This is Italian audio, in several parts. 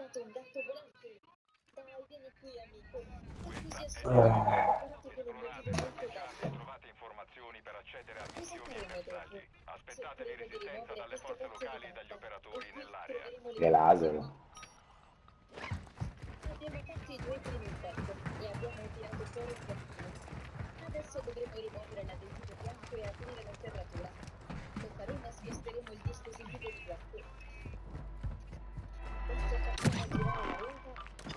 Trovate informazioni per accedere a missioni e messaggi. Aspettatevi resistenza dalle forze locali e dagli operatori nell'area. Che laser. Abbiamo fatto i 2 primi step e abbiamo tirato fuori il gattino. Adesso dovremo rimuovere l'adesivo bianco e aprire la serratura. Lo faremo e sposteremo il dispositivo di blocco. Adesso facciamo girare la ruota.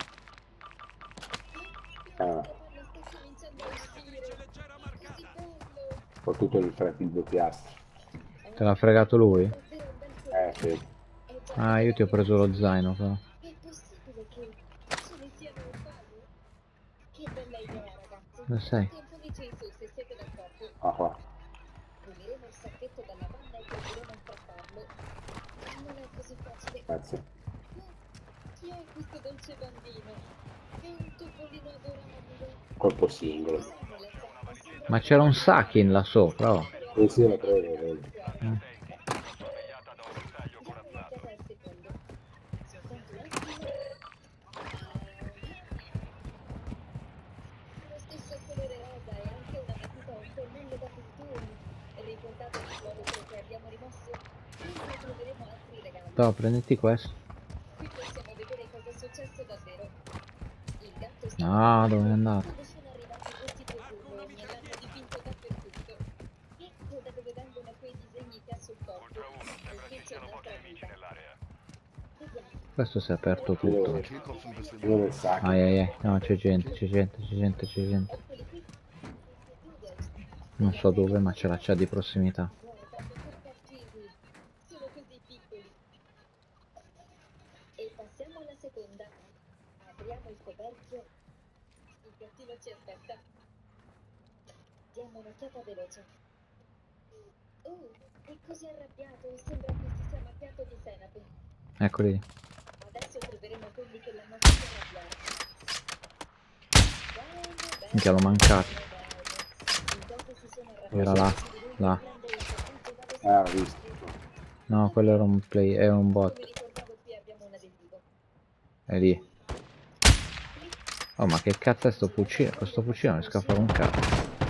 Ah, Sta cominciando a uscire. Così bello. ho tutto il trapido piastro. Te l'ha fregato lui? Davvero un bel colore. Sì. Ah, io ti ho preso lo zaino però. È possibile che ce ne siano uguali? Che bella idea, ragazzi. Lo sai. Fate un po' vicino su se siete d'accordo. Ah, qua. Puliremo il sacchetto dalla banda e proveremo a strapparlo. Non è così facile. Grazie. Chi è questo dolce bambino? È un topolino adorabile. Colpo singolo. Cos'è nella zappa? Sembra Ma c'era un Sakin là sopra, oh. Sì, lo credo, lo vedo. Sorvegliata da un bersaglio diamo un'occhiata corazzato. al secondo. Soltanto un attimo. Lo stesso colore rosa e anche una matita a un pennello da pittori. Ricordate l'involucro che abbiamo rimosso? Qui troveremo altri regali. No, prenditi questo. Qui possiamo vedere cosa è successo davvero. Il gatto sta No, dove è andato? quando sono arrivati questi due burroni e l'hanno dipinto dappertutto. Ecco da dove vengono quei disegni che ha sul corpo. Ultra 1, sembra E ci qui c'è siano pochi un'altra nemici vita. nell'area. Vediamo. Questo si è aperto tutto. Uno del sacco. No, c'è gente, c'è gente, c'è gente, c'è gente. Eccoli qui. Questi poodles. Non so dove, ma ce l'ha, c'ha di prossimità. Guarda che cartini. Sono così piccoli. E passiamo alla seconda. Apriamo il coperchio. Il gattino ci aspetta. Diamo un'occhiata veloce. Oh, è così arrabbiato. Sembra che si sia macchiato di senape. Eccoli lì. Adesso troveremo quelli che l'hanno fatto arrabbiare. Bene, bene. Minchia, l'ho mancato. I gatti si sono arrabbiati. Era là, là. Prendere il formaggio da vestire. Ah, ho visto. No, quello era un play, era un Mi bot. ricordavo, qui abbiamo un adesivo. È lì. Oh, ma che cazzo è sto fucile? Questo fucile non riesco a fare un cazzo.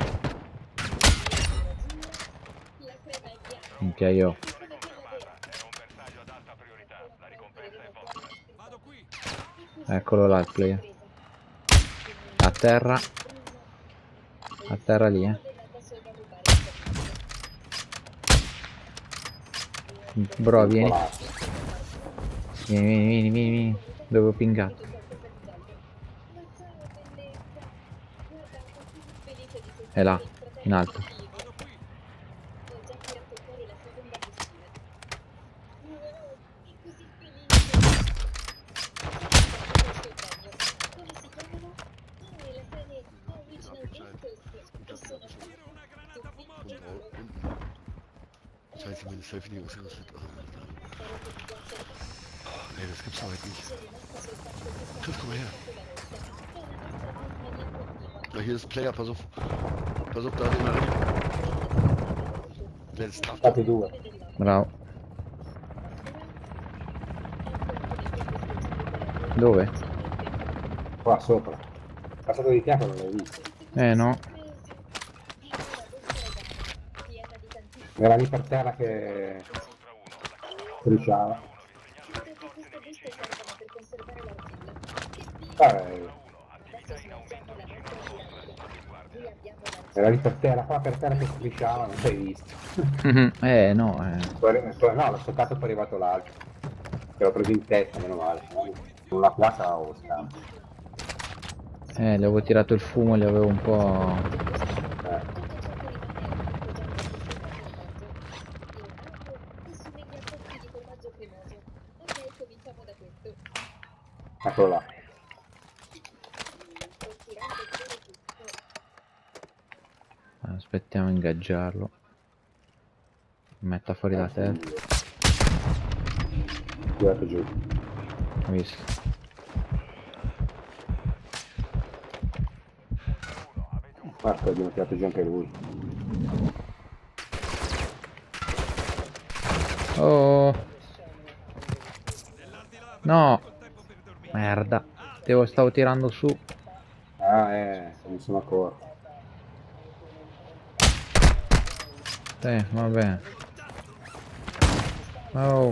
La crema è bianca. Minchia io. Come quella vera. Era un bersaglio ad alta priorità. La ricompensa è vostra. Vado qui. Eccolo là il player. A terra. A terra lì, eh. Bro, vieni. Vieni. Dove ho pingato? È là, in alto. Scheiße, meine Selfie ausgerüstet. Nee, das gibt's doch heute nicht. Chris, komm mal her. Ja, hier ist Player, pass auf. Pass auf, da den mal rein. Der ist tough. Fate due. Bravo. Dove? Qua sopra. Passato di fianco non l'hai visto. No. Era lì per terra che strisciava. Era lì per terra, qua per terra che strisciava, non l'hai visto. No. No, l'ho toccato e poi è arrivato l'altro. Che l'ho preso in testa, meno male. Con la piazza o scampo. Le avevo tirato il fumo, li avevo un po'... Eccolo là. Aspettiamo a ingaggiarlo. Metta fuori la testa. Tirato giù. Ho visto. Basta, abbiamo tirato giù anche lui. Oh! No! Merda. Stavo tirando su. Ah, mi sono accorto. Vabbè. Oh.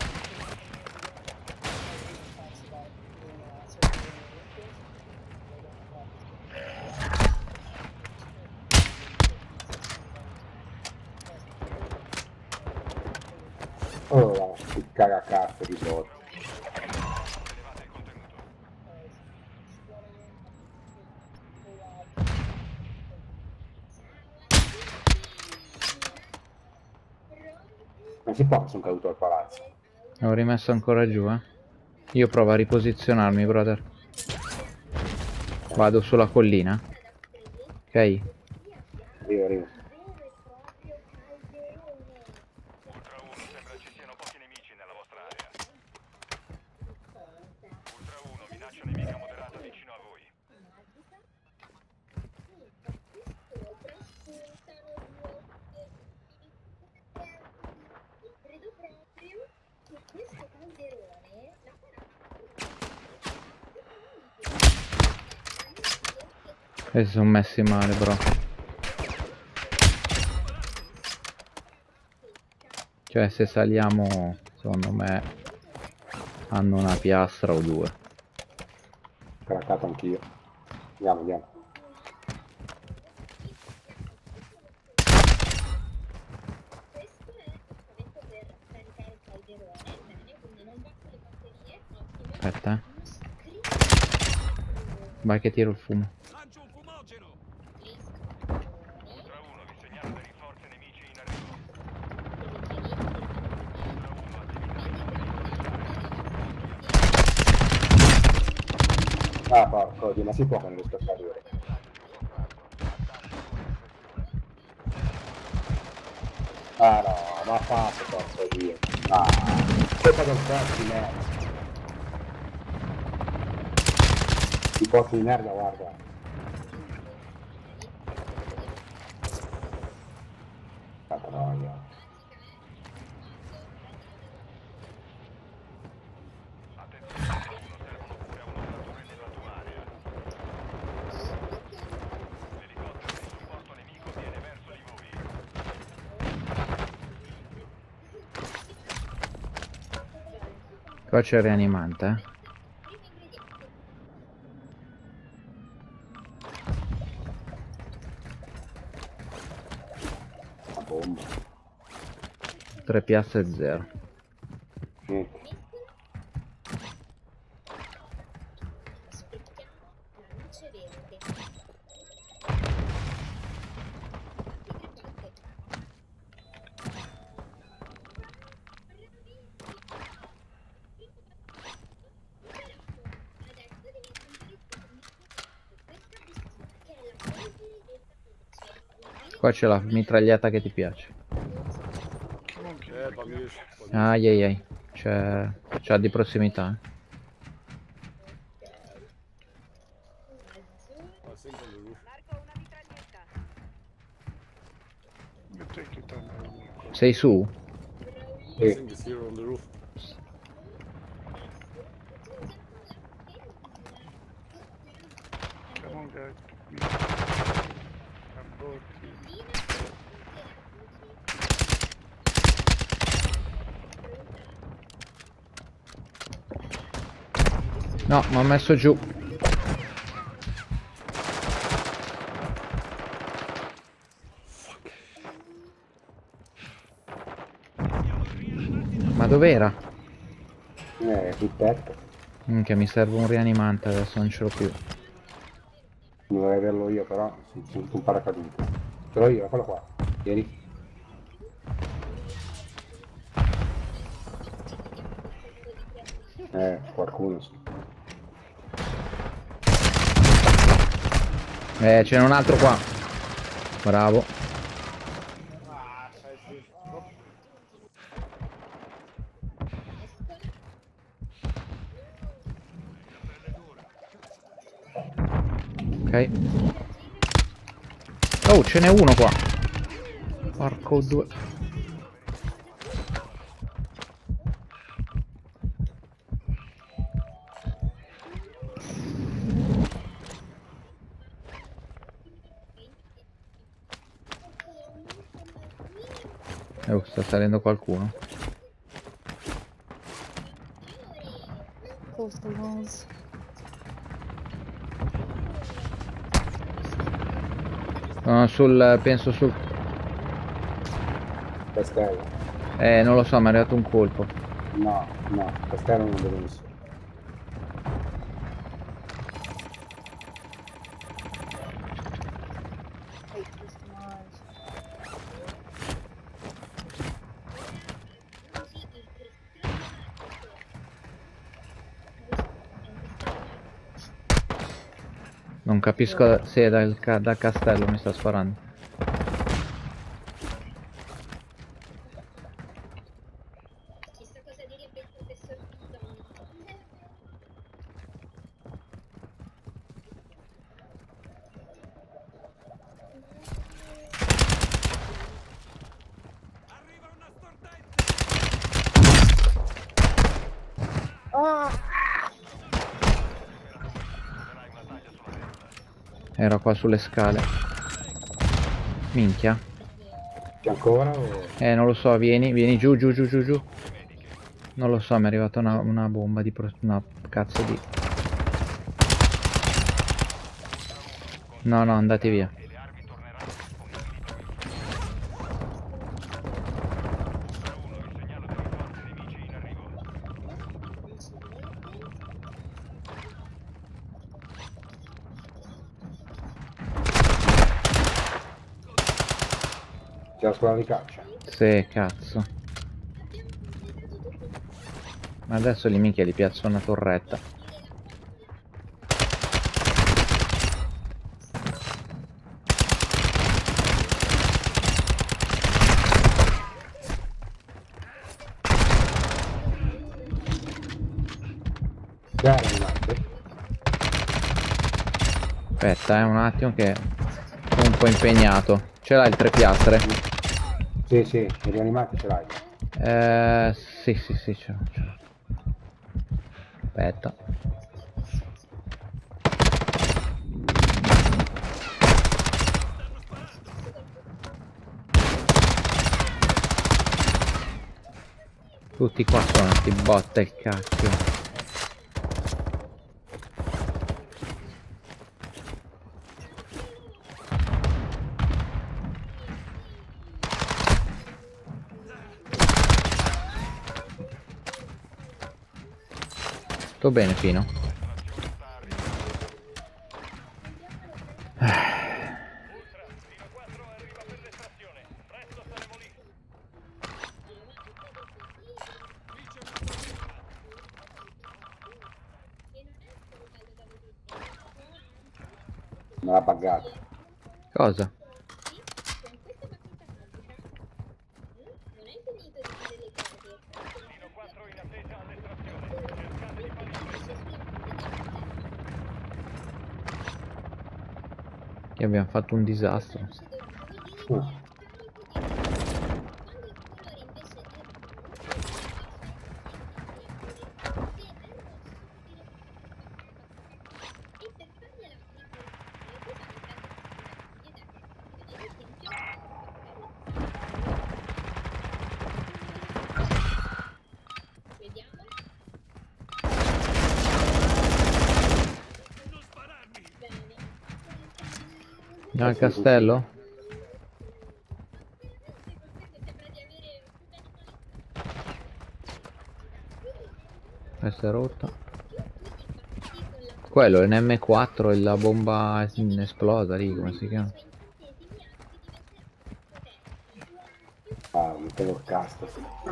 Oh, che cagacazzo di bot. Elevate il contenuto. Non si può, sono caduto al palazzo. L'ho rimesso ancora giù, eh. Io provo a riposizionarmi, brother. Vado sulla collina. Ok? Arrivo. Ultra 1, sembra ci siano pochi nemici nella vostra area. Ultra 1, minaccia nemica moderata vicino a voi. Credo proprio che questo calderone la E si sono messi male, bro. Cioè, se saliamo, secondo me, hanno una piastra o due. Craccato anch'io. Andiamo. questo è il momento per caricare il calderone, bene, quindi non basta le batterie, ottimo. Aspetta, Vai che tiro il fumo. Ultra 1, vi segnalo dei rinforzi nemici in arrivo. Ah, porco Dio, ma si può che non riesco a salire. Ah no, ma fatto porco Dio. Ah, colpa del pezzo di merda. Il posto di merda, guarda. Cazzo noia. Attenzione, Ultra 1, servono cure a un operatore nella tua area. L'elicottero di supporto nemico viene verso di voi. Qua c'è il rianimante, eh. La bomba. 3 piastre e 0. Niente. Qua c'è la mitragliata che ti piace. Ai. C'ha di prossimità, eh. Sei su? Sì. No, mi ha messo giù. Ma dov'era? Sul tetto. Minchia, mi serve un rianimante, adesso non ce l'ho più. Dovrei averlo io, però sono un paracadute. Ce l'ho io, eccolo qua. Vieni. Qualcuno sì. Ce n'è un altro qua. Bravo. Ok. Oh, ce n'è uno qua. Porco due. Sta salendo qualcuno. Coastal walls. No, penso sul... Castello. Non lo so, mi è arrivato un colpo. No, Castello non deve nessuno. Non capisco se dal castello mi sta sparando. Chissà cosa direbbe il professor Pitton. Era qua sulle scale. Minchia. C'è ancora o... Non lo so, vieni giù. Non lo so, mi è arrivata una bomba di una cazzo di... No, andate via. C'è la scuola di caccia. Sì, cazzo. Ma adesso lì minchia gli piazzo una torretta. Già arrivate. Aspetta, un attimo che sono un po' impegnato. Ce l'hai il tre piastre? Sì, i rianimati ce l'hai. Sì, ce l'ho. Aspetta. Tutti qua sono sti botte il cacchio. Sto bene Pino. Me l'ha pagato. Cosa? Che abbiamo fatto un disastro. Al castello? Questa è rotta. Quello è un M4 e la bomba esplosa lì, come si chiama? Ah, mi tengo il casco.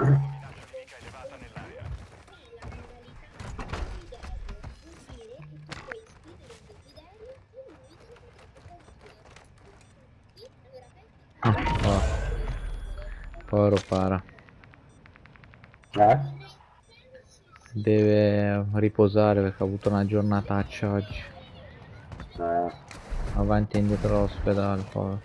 Povero para. Deve riposare perché ha avuto una giornataccia oggi. Avanti e indietro all'ospedale, povero.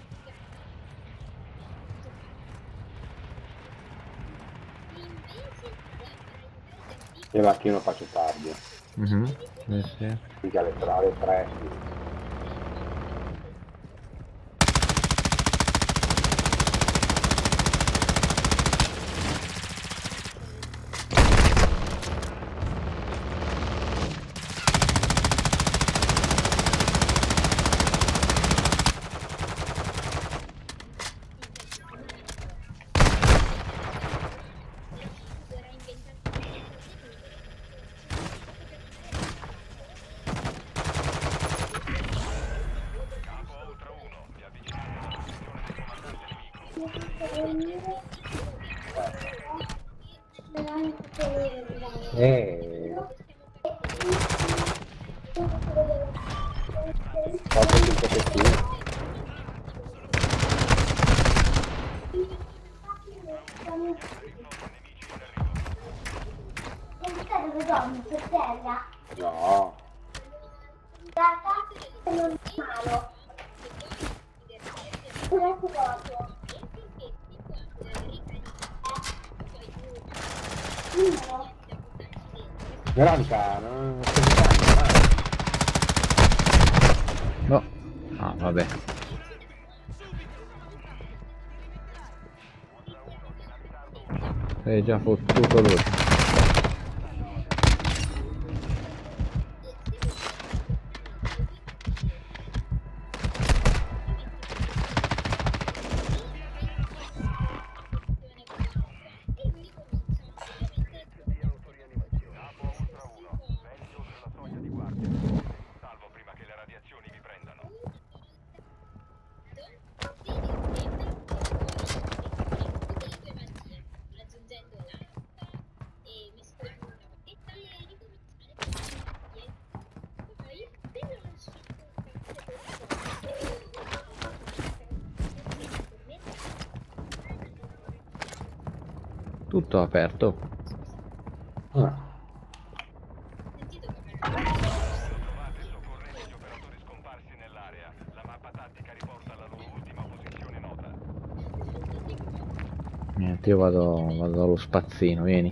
Io la mattino faccio tardi. Sì. Mica alle 3. Qualche 5 pezzini. No. Veronica, non stai giocando, No. Ah, vabbè. Sei già fottuto lui. Salvo prima che le radiazioni vi prendano. Aggiungendo l'acqua e mescolando una bacchetta e ricominciare poi tengo lasciato Tutto aperto. sentito come Trovate e soccorrete gli operatori scomparsi nell'area. La mappa tattica riporta la loro ultima posizione nota. Niente, io vado dallo spazzino, vieni.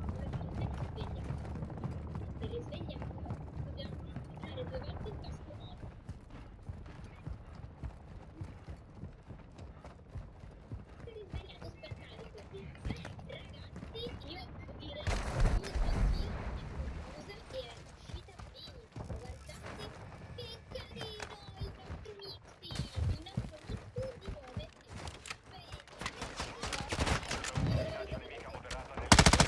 se risvegliamo dobbiamo fare 2 volte il tasto modo. Se risvegliamo spaccare così. Ragazzi, io direi anch'io scusa e è uscita benissimo. Guardate che carino il nostro Mixi, il nostro Mixi di nuove Minaccia nemica moderata nel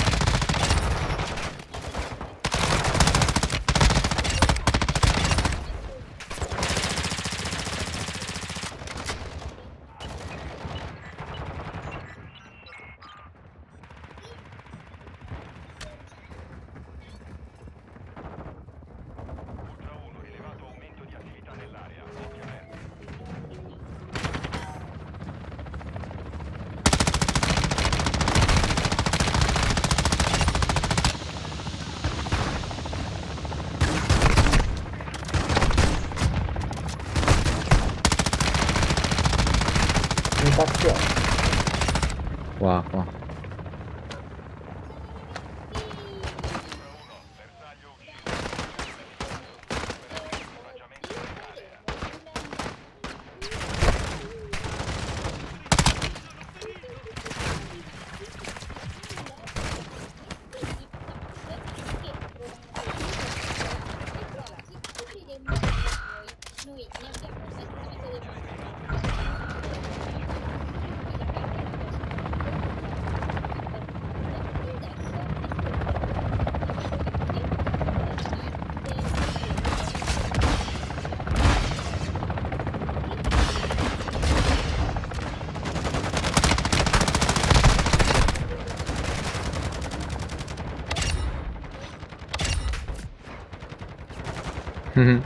Ultra 1, rilevato aumento di attività nell'area. Occhio alerta. Impazione. Qua. Bersaglio ucciso. Equipaggiamento nell'area. noi ne abbiamo testato Mhm.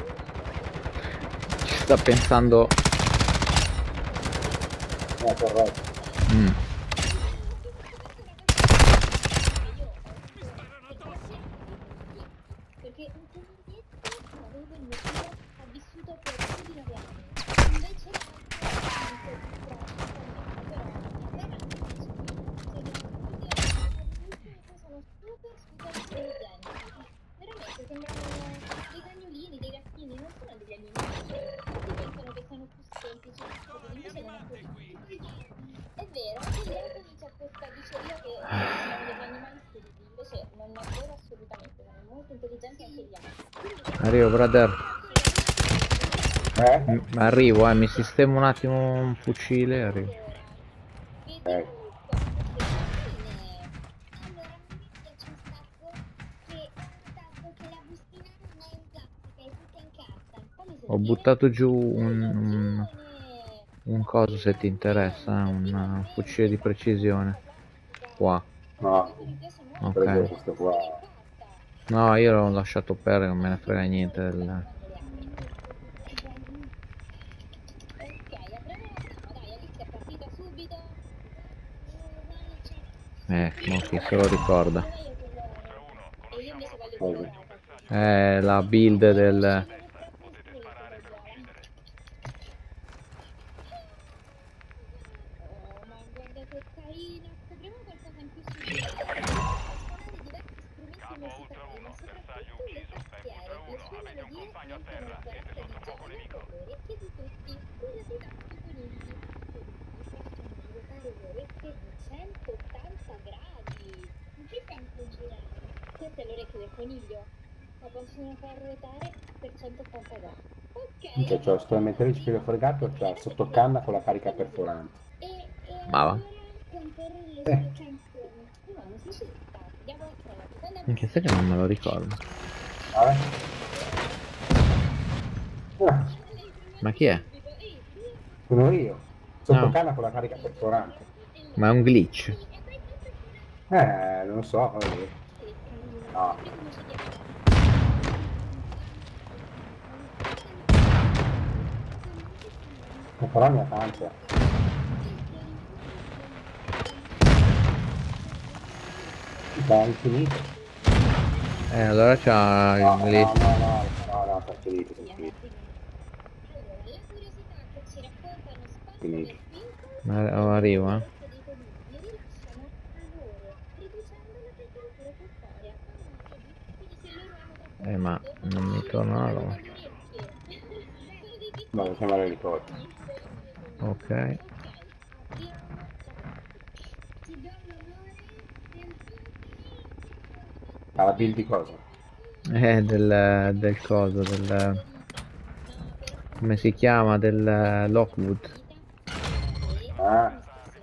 Ci sta pensando. Corretto. perché un comunista avevo il motivo ha vissuto per più di 9 anni invece sono super intelligenti veramente sembrano dei cagnolini, dei gattini non sono degli animali tutti pensano che siano più semplici invece non è così è vero quindi anche c'è questa diceria che siano degli animali stupidi invece non è vero assolutamente sono molto intelligenti anche gli altri Arrivo, brother. Eh? Arrivo, mi sistemo un attimo un fucile. Arrivo. vedi allora a me piace un sacco che è un sacco che la bustina non è in plastica è tutta in carta come Ho buttato giù un un coso se ti interessa, un fucile di precisione. Qua, No, ho preso ok. questo qua. No, io l'ho lasciato perdere, non me ne frega niente del... Ok, apriamo la prima, dai, Alice è partita subito. Mo chi se lo ricorda. E io invece voglio Poi, quella La build del... Potete sparare per uccidere. Oh, ma guarda che carina! Scopriamo qualcosa in più su di lei. Suonare diversi strumenti Capo a Ultra musicali, 1, ma bersaglio soprattutto le ucciso. Tempo tastiere. Ultra Le 1, sue avete un melodie compagno a riempiono terra. la Siete stanza sotto di fuoco gioia nemico. per le orecchie di tutti. Curiosità sui conigli. I conigli possono ruotare le orecchie di 180 gradi. Ci penso girare. Questo è l'orecchio del coniglio. La possono far ruotare per 180 gradi. Ok, cioè, c'ho sto elementare di spiedo fregato, c'ha sotto canna con la carica perforante. e Bava. allora comporre le sue canzoni. No, sì, ci sta. Andiamo con la seconda Anche se che non me lo ricordo. Vabbè. Ah, Ma chi è? sono io. Sotto No, canna con la carica perforante. ma è un glitch. Non lo so, fammi vedere. No, però ne ha tante. È infinito. Allora c'ha No, il no, glitch. no, no, no, no, sono finito, sono finito. Allora, la curiosità che ci raccontano Sparkle Finito. e Twinkle Ma arrivo, le orecchie dei conigli rilasciano calore, riducendo la temperatura corporea. Ah, vedi? Quindi se loro hanno troppo Ma caldo, non mi ci torna la mettono roba. nelle orecchie. Sono dei piccoli No, se me la ricordo. mister i miei conigli. Ok. Ok, apriamo la prima. Ti do l'onore del tuo Alla build di cosa? Del coso, del... come si chiama? Del Lockwood. Ah,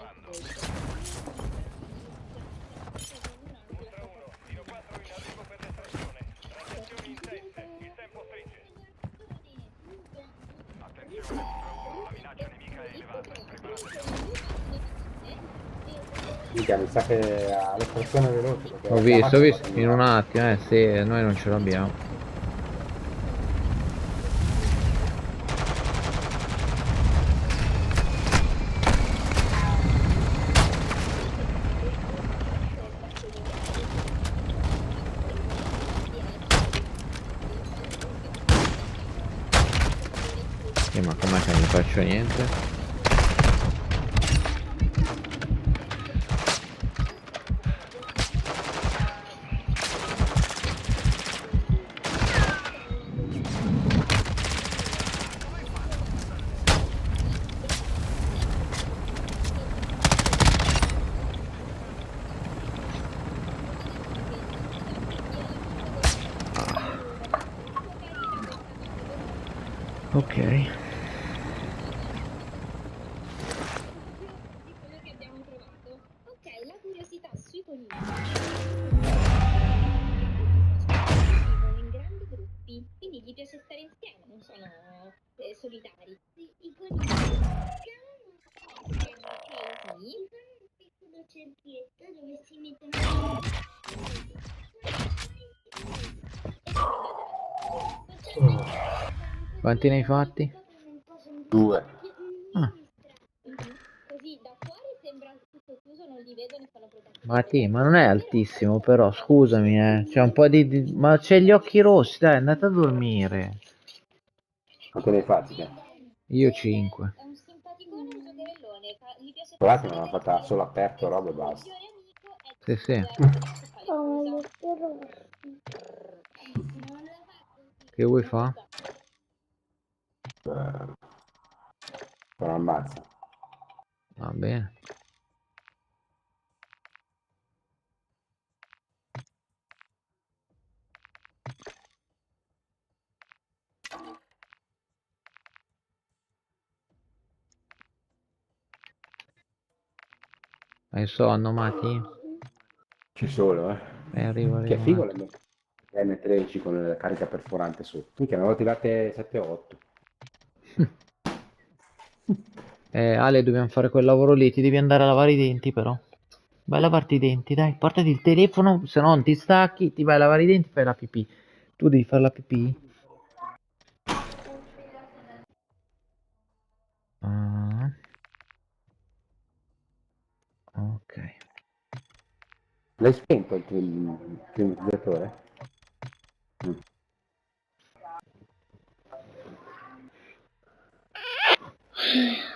Ultra 1, Dino 4 in arrivo per l'estrazione. Radiazioni intense. Il tempo stringe. Attenzione Ultra 1, la minaccia nemica è elevata. Preparatevi a mica, mi sa che ha l'estrazione veloce. Perché Ho la visto chiamata va in un a attimo, sì, noi non ce l'abbiamo. Ma com'è che non faccio niente? Ok. di quello che abbiamo trovato. Ok, la curiosità sui conigli. Vivono in grandi gruppi, quindi gli piace stare insieme, non sono solitari. I conigli sì. Un piccolo cerchietto dove si mettono Quanti ne hai fatti? 2. Ah, così da fuori sembra tutto chiuso, non li vedo, ne sono protagonisti. ma sì, ma non è altissimo però, scusami, c'è un po' ma c'è gli occhi rossi, dai, andate a dormire. Quanto ne hai fatti te? Io 5. È un simpaticone, un giocherellone, gli piace Guardate, passare me l'ha tempo fatta con solo le aperto, roba e il suo basta. migliore amico è Sì, sì. che fa le usa. Non la fa Che vuoi così. fa? Però ammazza. Va bene. Hai sonno, Mati? Ci sono, Arrivo, Che arrivo un figo attimo. le M13 con la carica perforante sotto. Mica ne avevo tirate 7-8. Ale, dobbiamo fare quel lavoro lì, ti devi andare a lavare i denti però. Vai a lavarti i denti, dai, portati il telefono, se no non ti stacchi, ti vai a lavare i denti, fai la pipì. Tu devi fare la pipì? Ah, ok. L'hai spento il climatizzatore? Mm.